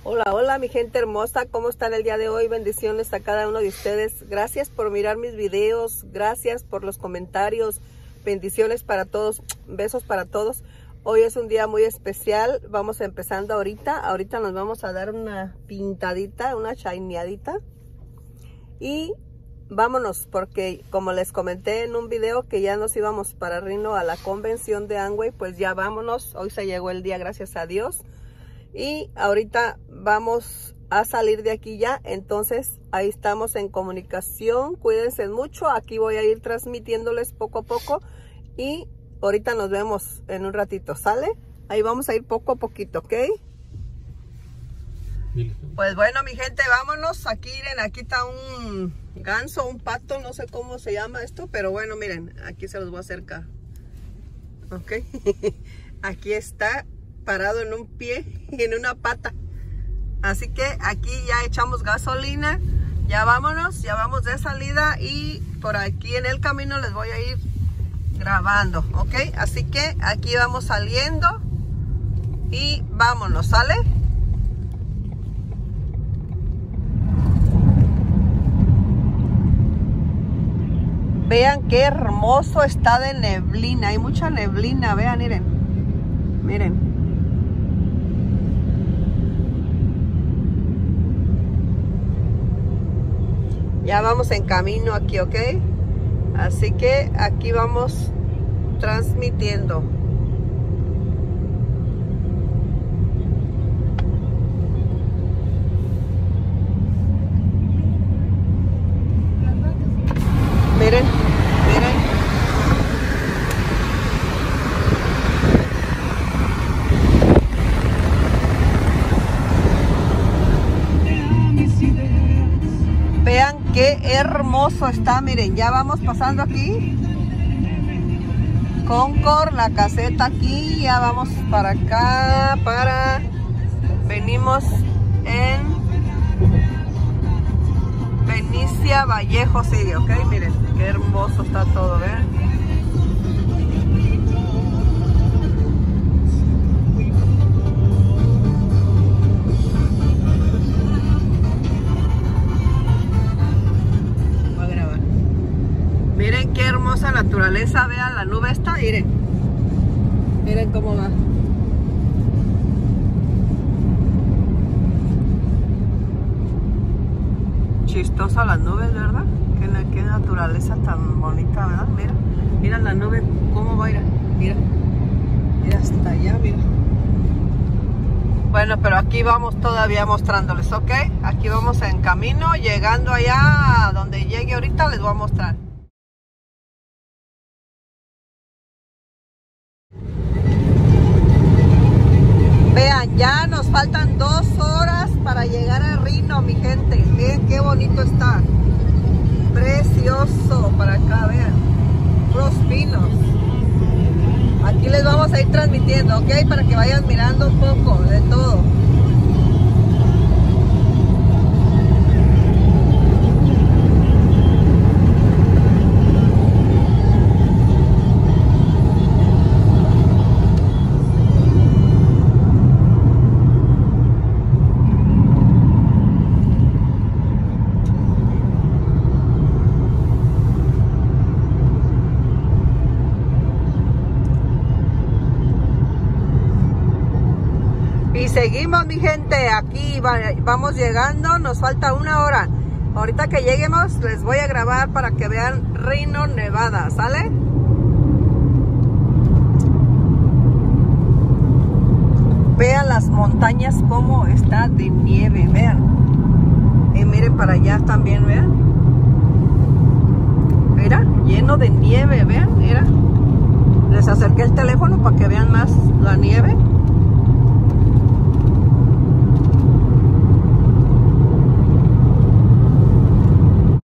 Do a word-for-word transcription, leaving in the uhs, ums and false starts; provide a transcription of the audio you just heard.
Hola, hola mi gente hermosa, ¿cómo están el día de hoy? Bendiciones a cada uno de ustedes. Gracias por mirar mis videos, gracias por los comentarios, bendiciones para todos, besos para todos. Hoy es un día muy especial, vamos empezando ahorita, ahorita nos vamos a dar una pintadita, una shineadita. Y vámonos porque como les comenté en un video que ya nos íbamos para Reno a la convención de Amway, pues ya vámonos, hoy se llegó el día, gracias a Dios. Y ahorita vamos a salir de aquí ya, entonces ahí estamos en comunicación, cuídense mucho, aquí voy a ir transmitiéndoles poco a poco y ahorita nos vemos en un ratito, ¿sale? Ahí vamos a ir poco a poquito, ¿ok? Pues bueno mi gente, vámonos, aquí miren, aquí está un ganso, un pato, no sé cómo se llama esto, pero bueno miren, aquí se los voy a acercar, ¿ok? Aquí está parado en un pie y en una pata, así que aquí ya echamos gasolina, ya vámonos, ya vamos de salida y por aquí en el camino les voy a ir grabando, ok, así que aquí vamos saliendo y vámonos, ¿sale? Vean qué hermoso está de neblina, hay mucha neblina, vean, miren, miren. Ya vamos en camino aquí, ¿ok? Así que aquí vamos transmitiendo. Miren, miren. Vean qué hermoso está, miren, ya vamos pasando aquí Concord, la caseta aquí, ya vamos para acá, para, venimos en Benicia Vallejo City, ok, miren, qué hermoso está todo, vean. Miren qué hermosa naturaleza, vean la nube esta, miren, miren cómo va. Chistosa las nubes, ¿verdad? Qué, qué naturaleza tan bonita, ¿verdad? Mira, mira la nube, cómo va a ir, mira, mira hasta allá, mira. Bueno, pero aquí vamos todavía mostrándoles, ¿ok? Aquí vamos en camino, llegando allá, donde llegue ahorita les voy a mostrar. Vean, ya nos faltan dos horas para llegar a Reno, mi gente. Vean qué bonito está. Precioso para acá, vean. Los pinos. Aquí les vamos a ir transmitiendo, ¿ok? Para que vayan mirando un poco de todo. Y seguimos mi gente, aquí vamos llegando, nos falta una hora. Ahorita que lleguemos les voy a grabar para que vean Reno, Nevada, ¿sale? Vean las montañas como está de nieve, vean. Y miren para allá también, vean. Mira, lleno de nieve, vean, mira. Les acerqué el teléfono para que vean más la nieve.